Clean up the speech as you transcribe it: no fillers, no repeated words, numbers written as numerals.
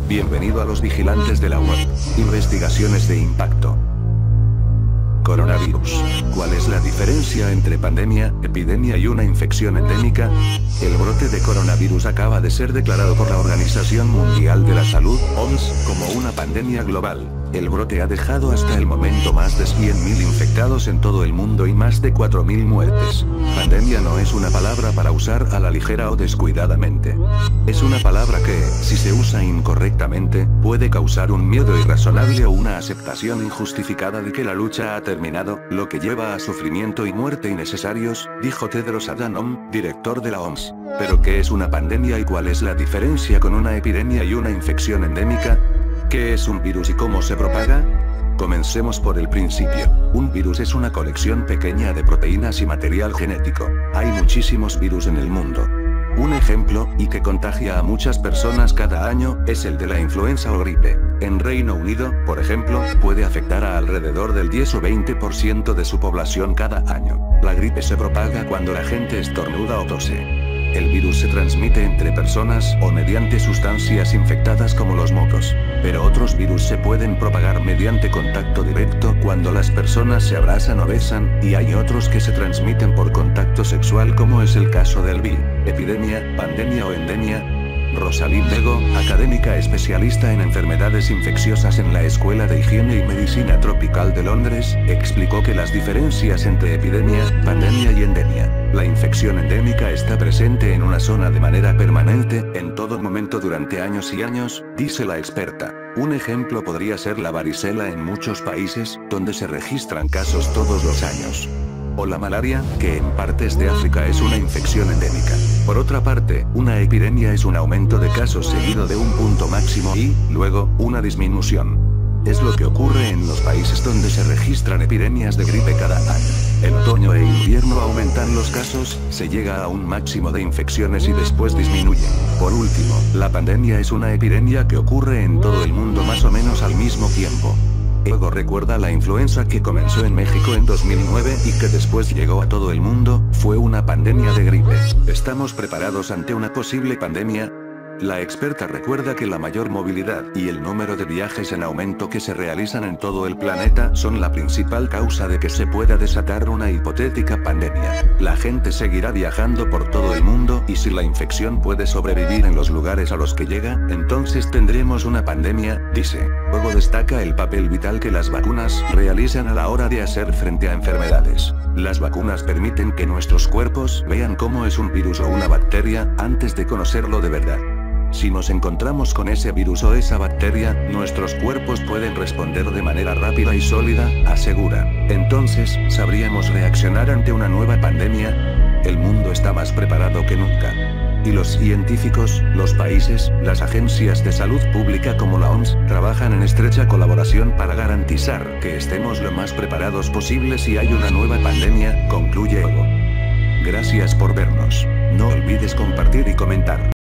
Bienvenido a los vigilantes de la web. Investigaciones de impacto. Coronavirus. ¿Cuál es la diferencia entre pandemia, epidemia y una infección endémica? El brote de coronavirus acaba de ser declarado por la Organización Mundial de la Salud, OMS, como una pandemia global. El brote ha dejado hasta el momento más de 100.000 infectados en todo el mundo y más de 4.000 muertes. Pandemia no es una palabra para usar a la ligera o descuidadamente. Es una palabra que, si se usa incorrectamente, puede causar un miedo irrazonable o una aceptación injustificada de que la lucha ha terminado, lo que lleva a sufrimiento y muerte innecesarios, dijo Tedros Adhanom, director de la OMS. ¿Pero qué es una pandemia y cuál es la diferencia con una epidemia y una infección endémica? ¿Qué es un virus y cómo se propaga? Comencemos por el principio. Un virus es una colección pequeña de proteínas y material genético. Hay muchísimos virus en el mundo. Un ejemplo, y que contagia a muchas personas cada año, es el de la influenza o gripe. En Reino Unido, por ejemplo, puede afectar a alrededor del 10 o 20% de su población cada año. La gripe se propaga cuando la gente estornuda o tose. El virus se transmite entre personas o mediante sustancias infectadas como los mocos. Pero otros virus se pueden propagar mediante contacto directo cuando las personas se abrazan o besan, y hay otros que se transmiten por contacto sexual como es el caso del VIH. Epidemia, pandemia o endemia. Rosalind Bego, académica especialista en enfermedades infecciosas en la Escuela de Higiene y Medicina Tropical de Londres, explicó que las diferencias entre epidemia, pandemia y endemia. La infección endémica está presente en una zona de manera permanente, en todo momento durante años y años, dice la experta. Un ejemplo podría ser la varicela en muchos países, donde se registran casos todos los años. O la malaria, que en partes de África es una infección endémica. Por otra parte, una epidemia es un aumento de casos seguido de un punto máximo y, luego, una disminución. Es lo que ocurre en los países donde se registran epidemias de gripe cada año. En otoño e invierno aumentan los casos, se llega a un máximo de infecciones y después disminuyen. Por último, la pandemia es una epidemia que ocurre en todo el mundo más o menos al mismo tiempo. Ego recuerda la influenza que comenzó en México en 2009 y que después llegó a todo el mundo, fue una pandemia de gripe. ¿Estamos preparados ante una posible pandemia? La experta recuerda que la mayor movilidad y el número de viajes en aumento que se realizan en todo el planeta son la principal causa de que se pueda desatar una hipotética pandemia. La gente seguirá viajando por todo el mundo y si la infección puede sobrevivir en los lugares a los que llega, entonces tendremos una pandemia, dice. Luego destaca el papel vital que las vacunas realizan a la hora de hacer frente a enfermedades. Las vacunas permiten que nuestros cuerpos vean cómo es un virus o una bacteria antes de conocerlo de verdad. Si nos encontramos con ese virus o esa bacteria, nuestros cuerpos pueden responder de manera rápida y sólida, asegura. Entonces, ¿sabríamos reaccionar ante una nueva pandemia? El mundo está más preparado que nunca. Y los científicos, los países, las agencias de salud pública como la OMS, trabajan en estrecha colaboración para garantizar que estemos lo más preparados posible si hay una nueva pandemia, concluye Ego. Gracias por vernos. No olvides compartir y comentar.